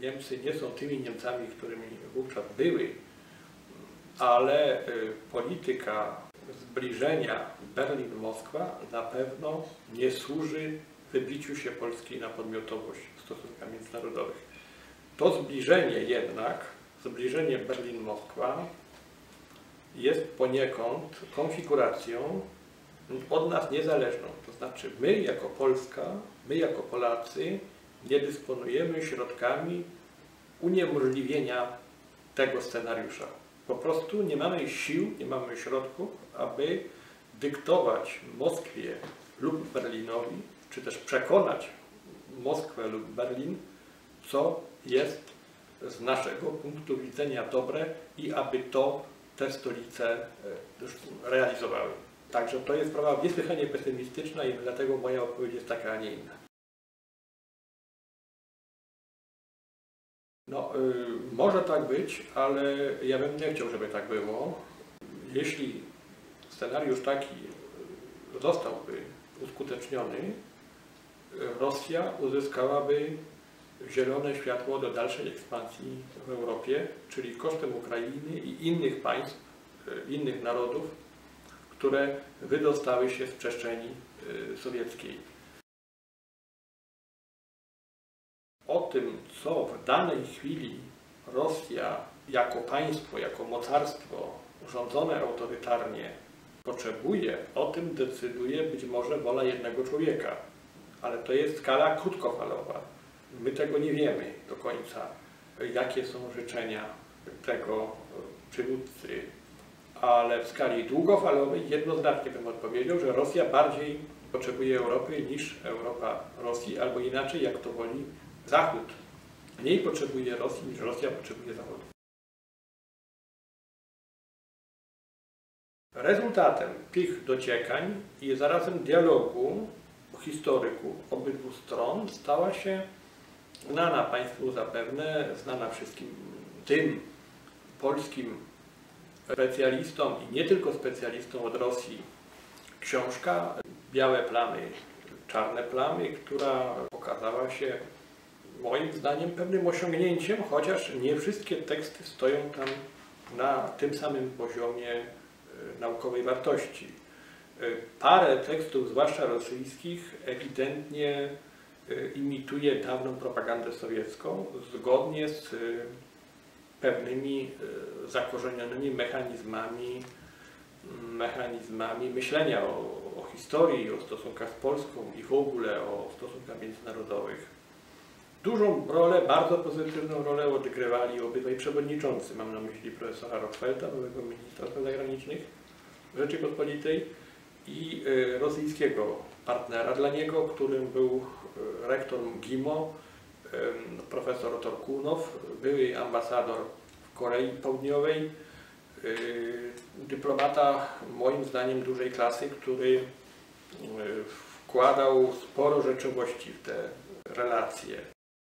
Niemcy nie są tymi Niemcami, którymi wówczas były, ale polityka zbliżenia Berlin-Moskwa na pewno nie służy wybiciu się Polski na podmiotowość w stosunkach międzynarodowych. To zbliżenie jednak, zbliżenie Berlin-Moskwa jest poniekąd konfiguracją od nas niezależną. To znaczy my jako Polska, my jako Polacy nie dysponujemy środkami uniemożliwienia tego scenariusza. Po prostu nie mamy sił, nie mamy środków, aby dyktować Moskwie lub Berlinowi, czy też przekonać Moskwę lub Berlin, co jest z naszego punktu widzenia dobre i aby to te stolice realizowały. Także to jest sprawa niesłychanie pesymistyczna i dlatego moja odpowiedź jest taka, a nie inna. No, może tak być, ale ja bym nie chciał, żeby tak było. Jeśli scenariusz taki zostałby uskuteczniony, Rosja uzyskałaby zielone światło do dalszej ekspansji w Europie, czyli kosztem Ukrainy i innych państw, innych narodów, które wydostały się z przestrzeni sowieckiej. O tym, co w danej chwili Rosja jako państwo, jako mocarstwo rządzone autorytarnie potrzebuje, o tym decyduje być może wola jednego człowieka. Ale to jest skala krótkofalowa. My tego nie wiemy do końca, jakie są życzenia tego przywódcy. Ale w skali długofalowej jednoznacznie bym odpowiedział, że Rosja bardziej potrzebuje Europy niż Europa Rosji, albo inaczej, jak to woli Zachód. Mniej potrzebuje Rosji niż Rosja potrzebuje Zachodu. Rezultatem tych dociekań i zarazem dialogu historyków obydwu stron stała się znana Państwu zapewne, znana wszystkim tym polskim specjalistom i nie tylko specjalistom od Rosji książka Białe plamy, czarne plamy, która okazała się moim zdaniem pewnym osiągnięciem, chociaż nie wszystkie teksty stoją tam na tym samym poziomie naukowej wartości. Parę tekstów, zwłaszcza rosyjskich, ewidentnie imituje dawną propagandę sowiecką, zgodnie z pewnymi zakorzenionymi mechanizmami myślenia o historii, o stosunkach z Polską i w ogóle o stosunkach międzynarodowych. Dużą rolę, bardzo pozytywną rolę odgrywali obydwaj przewodniczący, mam na myśli profesora Rockefeldta, byłego ministra spraw zagranicznych Rzeczypospolitej, i rosyjskiego partnera dla niego, którym był rektor MGIMO, profesor Torkunow, były ambasador w Korei Południowej, dyplomata moim zdaniem dużej klasy, który wkładał sporo rzeczowości w te relacje.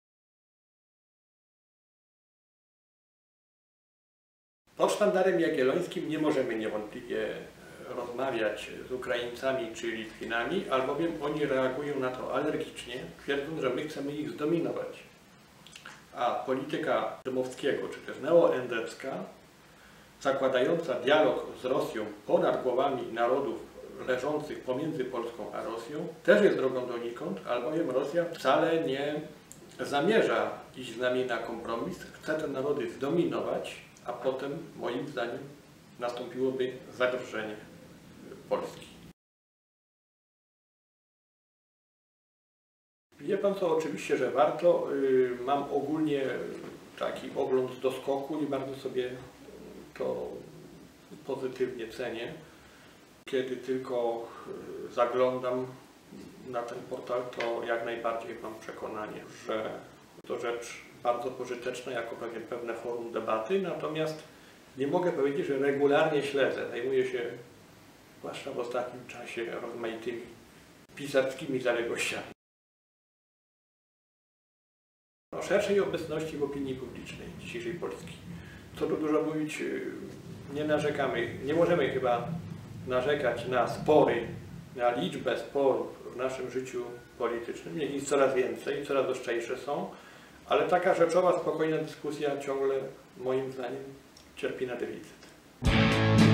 Pod sztandarem jagiellońskim nie możemy niewątpliwie rozmawiać z Ukraińcami czy Litwinami, albowiem oni reagują na to alergicznie, twierdząc, że my chcemy ich zdominować. A polityka Dmowskiego, czy też neoendecka, zakładająca dialog z Rosją ponad głowami narodów leżących pomiędzy Polską a Rosją, też jest drogą donikąd, albowiem Rosja wcale nie zamierza iść z nami na kompromis, chce te narody zdominować, a potem, moim zdaniem, nastąpiłoby zadrżenie Polski. Wie Pan co, oczywiście, że warto. Mam ogólnie taki ogląd do skoku i bardzo sobie to pozytywnie cenię. Kiedy tylko zaglądam na ten portal, to jak najbardziej mam przekonanie, że to rzecz bardzo pożyteczna jako pewne forum debaty, natomiast nie mogę powiedzieć, że regularnie śledzę. Zajmuję się, zwłaszcza w ostatnim czasie, rozmaitymi pisarskimi zaległościami. O szerszej obecności w opinii publicznej dzisiejszej Polski. Co tu dużo mówić, nie narzekamy, nie możemy chyba narzekać na spory, na liczbę sporów w naszym życiu politycznym. Ich coraz więcej, coraz ostrzejsze są, Ale taka rzeczowa, spokojna dyskusja ciągle, moim zdaniem, cierpi na deficyt.